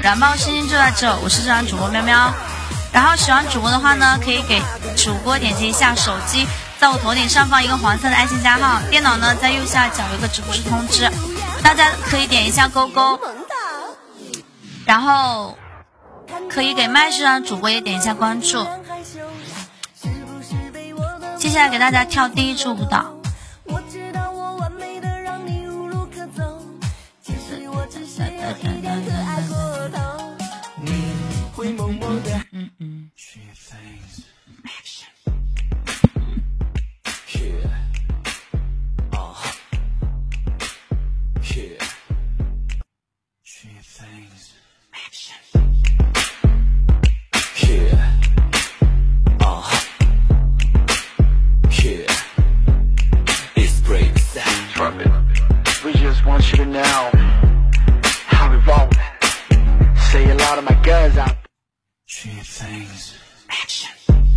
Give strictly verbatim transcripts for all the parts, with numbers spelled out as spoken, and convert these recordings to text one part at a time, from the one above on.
燃爆星星就在这，我是这张主播喵喵。然后喜欢主播的话呢，可以给主播点击一下手机，在我头顶上方一个黄色的爱心加号，电脑呢在右下角有一个直播室通知，大家可以点一下勾勾，然后可以给麦序上主播也点一下关注。接下来给大家跳第一支舞蹈。嗯嗯。 We just want you to know how we roll. Say a lot of my guns out. Three things. Action.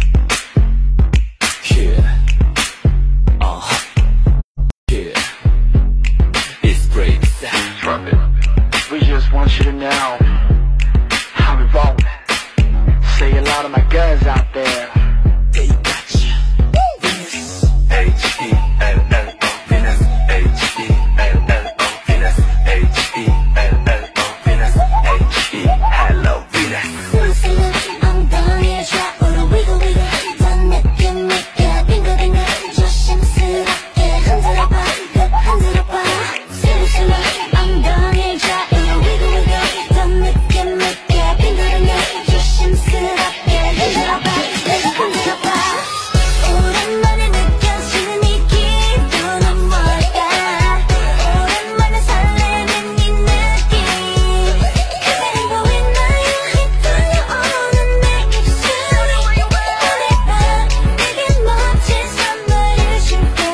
Yeah. Uh. Yeah. It's great. Drop it. We just want you to know how we roll. Say a lot of my guns out there. They got you. Venus. H E L L O. Venus. H E L L O. Venus. H E L L O. Venus. H E L L O. Venus. 엉덩이에 좌우로 wiggle wiggle. 더 느낌 있게 빙글빙글. 조심스럽게 흔들어봐. 흔들어봐. 슬슬 엉덩이에 좌우로 wiggle wiggle. 더 느낌 있게 빙글빙글. 조심스럽게 흔들어봐. 흔들어봐. 오랜만에 느껴지는 이 기분은 뭘까? 오랜만에 설레는 이 느낌. 그대로 보이나요? 휘둘려오는 내 입술이. 오늘 밤 내게 멋진 선물을 줄게.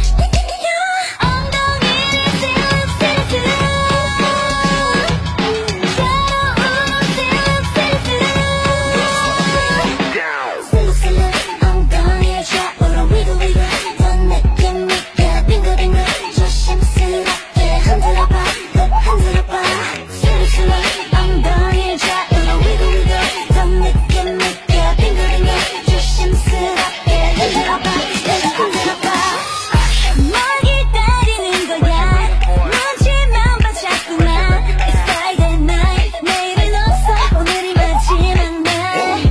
엉덩이를 슬슬 슬슬 엉덩이에 좌우로 wiggle wiggle. 더 느낌 있게 빙글빙글. 조심스럽게 흔들어봐. 흔들어봐. 슬슬 엉덩이에 좌우로 wiggle wiggle. 더 느낌 있게 빙글빙글. 조심스럽게 흔들어봐. 흔들어봐. 뭘 기다리는 거야? 눈치만 봐 자꾸만. It's Friday night. 내일은 없어. 오늘이 마지막 날.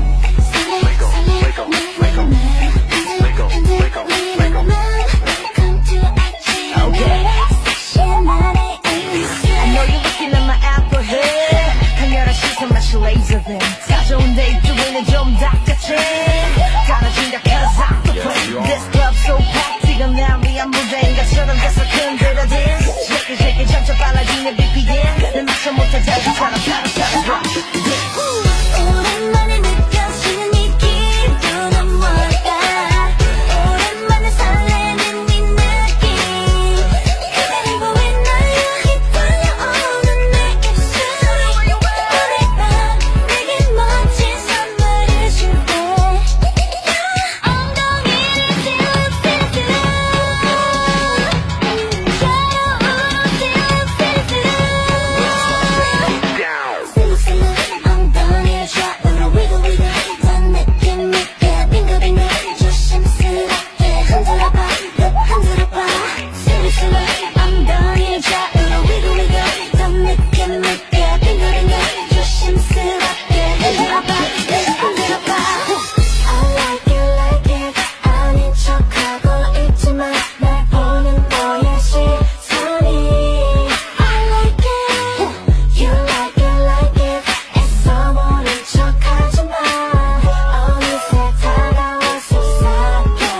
I know you're looking at my apple hair. 강렬한 시선만 laser beam. 가져온 내 입주에는 좀 닦았지. 떨어진다 cause I'm the queen. This club so packed. 지금 난 위한 무대인 것처럼 계속 흔들어 this. Shake it shake it 점점 빨라지는 비피엠. 내 맞춰 못한 자주처럼 사람처럼 rock this. 오랜만에 느껴지는 이 기분은 뭘까? 오랜만에 설레는 이 느낌. 그대로 보이나요? 휘둘려오는 내 입술이. 오늘 밤 내게 멋진 선물을 줄게. 엉덩이를 슬슬 슬슬 엉덩이에 좌우로 wiggle wiggle. 더 느낌 있게 빙글빙글. 조심스럽게 흔들어봐. 흔들어봐. 슬슬 엉덩이에 좌우로 wiggle wiggle. 더 느낌 있게 빙글빙글. 조심스럽게 흔들어봐. 흔들어봐. I like it like it. 아닌 척하고 있지만 날 보는 너의 시선이. I like it. You like it like it. 애써 모른 척하지마. 어느새 다가와 속삭여.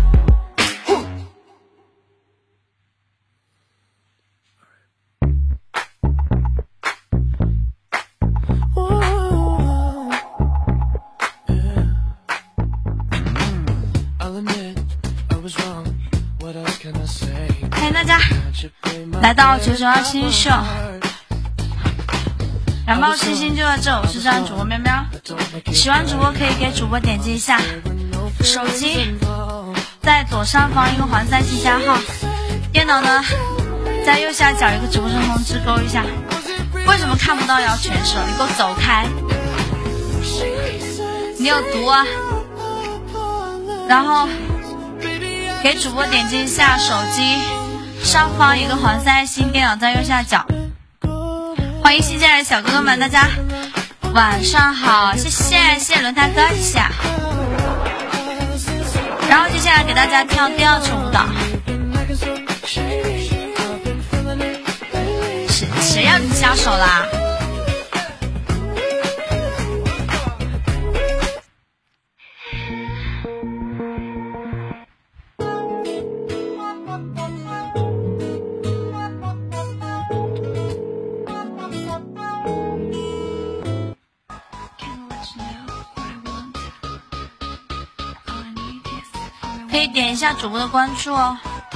I'll admit I was wrong. What else can I say? 欢迎大家来到九九二七秀，燃爆星星就在这，我是这张主播喵喵。喜欢主播可以给主播点击一下手机，在左上方一个黄色爱心加号，电脑呢在右下角一个直播室通知勾一下。 为什么看不到要全手？你给我走开！你有毒啊！然后给主播点击一下手机上方一个黄色爱心，电脑在右下角。欢迎新进来的小哥哥们，大家晚上好，谢谢谢谢轮胎哥，谢谢。然后接下来给大家跳第二支舞蹈。谁谁让你下手啦？可以点一下主播的关注哦。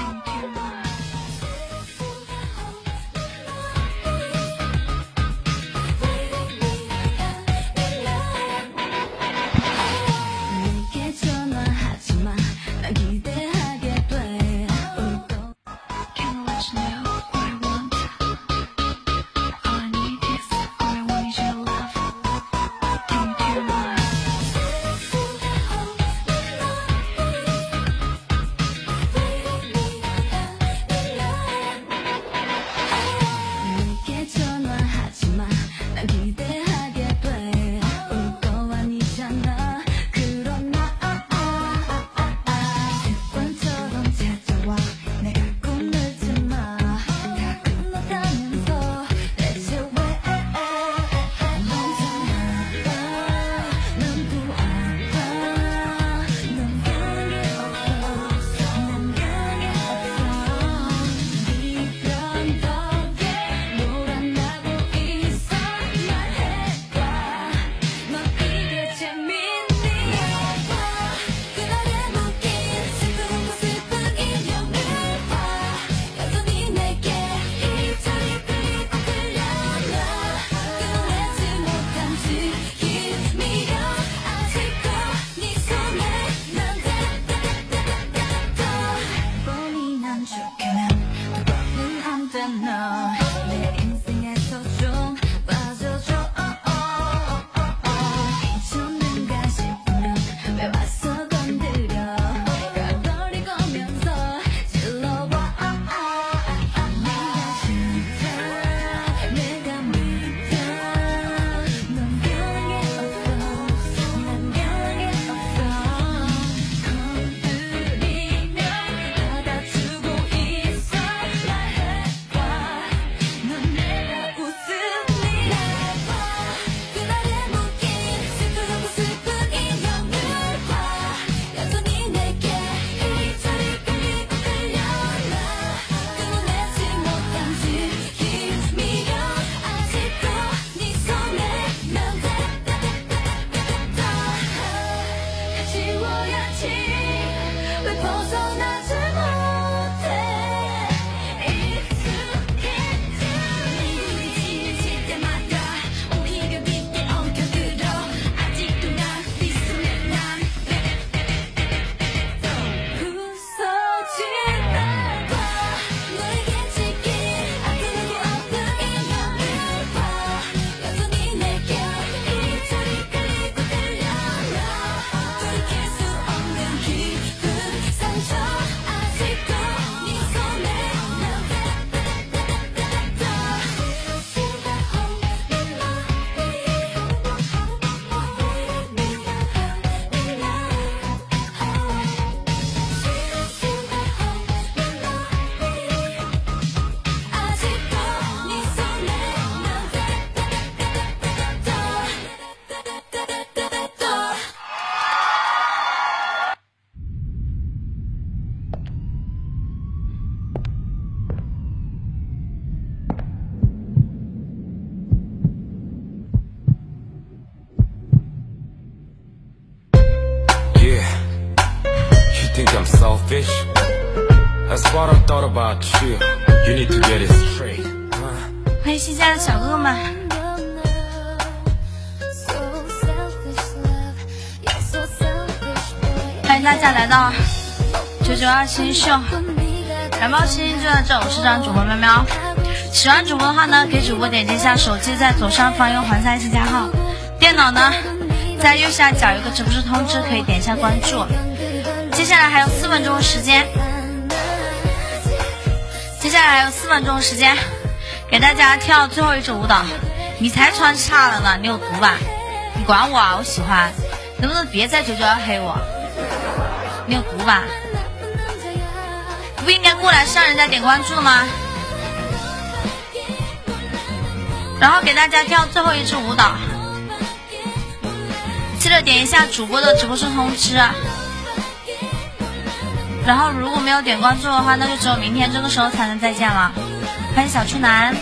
selfish. That's what I thought about you. You need to get it straight. 欢迎新家的小哥哥们。欢迎大家来到九九二新秀燃爆新就在这，我是张主播喵喵。 喜欢主播的话呢，给主播点击一下手机在左上方用黄色爱心加号，电脑呢在右下角有个直播室通知，可以点一下关注。接下来还有四分钟的时间，接下来还有四分钟的时间，给大家跳最后一支舞蹈。你才穿差了呢，你有毒吧？你管我啊，我喜欢，能不能别再九九要黑我？你有毒吧？不应该过来向人家点关注的吗？然后给大家跳最后一支舞蹈，记得点一下主播的直播室通知。然后如果没有点关注的话，那就只有明天这个时候才能再见了。欢迎小处男。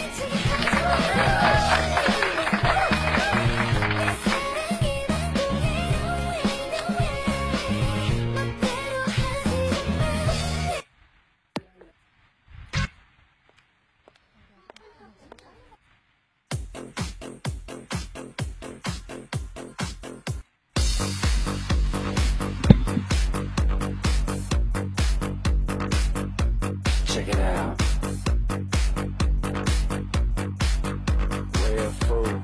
Check it out. Real fool.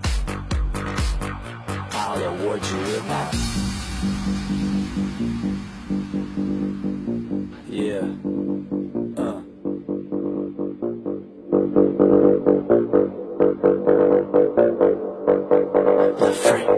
I'll award you with my. Yeah. Uh. Left free.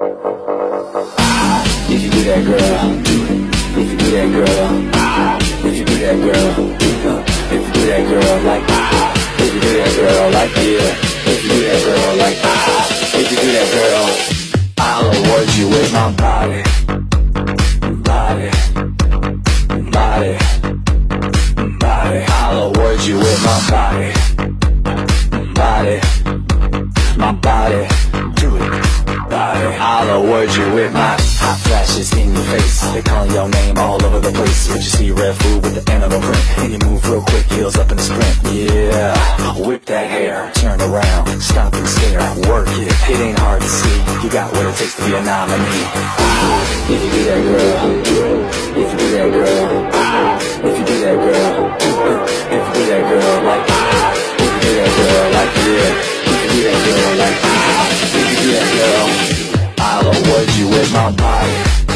If you do that, girl, do it. If you do that, girl, if you do that, girl, uh. If you do that girl like ah, if you do that girl like yeah, if you do that girl like ah, if you do that girl, I'll award you with my body, body, body, body. I'll award you with my body, body, my body. Do it, body. I'll award you with my hot flashes in your face. They call your name all over the place. But you see red food with the animal print, and you move real quick, heels up in the sprint. Yeah, whip that hair, turn around, stop and stare, work it. It ain't hard to see. You got what it takes to be a nominee. If you do that, girl, if you do that, girl, if you do that, girl, if you do that, girl, like if you do that, girl, like yeah, if you do that, girl, like if you do that, girl, I'll award you with my body,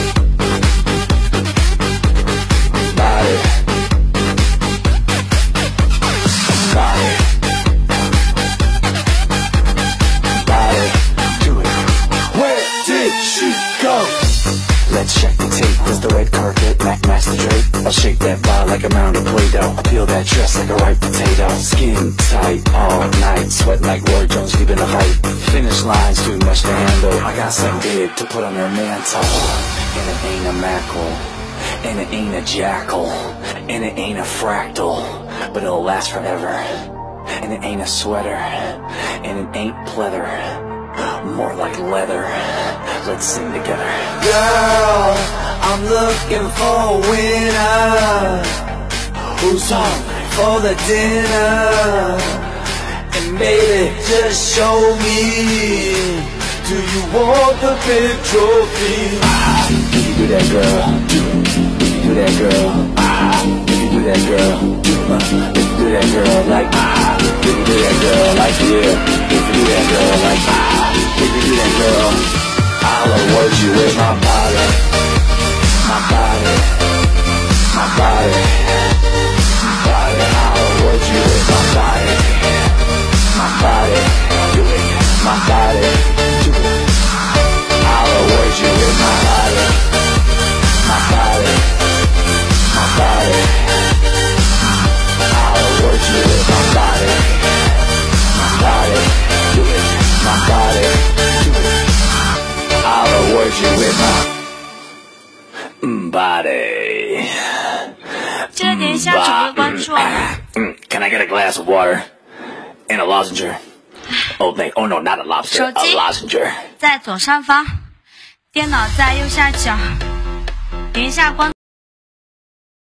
body, body, body. Do it. Where did she go? Let's check the tape. There's the red carpet, Mac Master Drape. I'll shake that bar like a mound of Play-Doh. I'll peel that dress like a ripe potato. Skin tight all night, sweating like Roy Jones deep in the fight. Finish line's too much to handle. I got something big to put on her mantle. And it ain't a mackerel, and it ain't a jackal, and it ain't a fractal, but it'll last forever. And it ain't a sweater, and it ain't pleather, more like leather. Let's sing together. Girl, I'm looking for a winner who's hungry for the dinner. And baby, just show me, do you want the big trophy? If you do that, girl, if you do that, girl, if you do that, girl, if you do that, girl, like if you do that, girl, like yeah, if you do that, girl, like if you do that, girl, I'll award you with my body, my body, my body, my body. I'll award you with my body, my body, do it, my body, do it. I'll award you with my body, my body, my body. I'll award you with my body, my body, do it, my body, do it. I'll award you with my body. 记得点一下主播的关注。 Can I get a glass of water and a lozenge? Oh, thank. Oh no, not a lobster. 手机 A lozenge. 在左上方，电脑在右下角，点一下关注。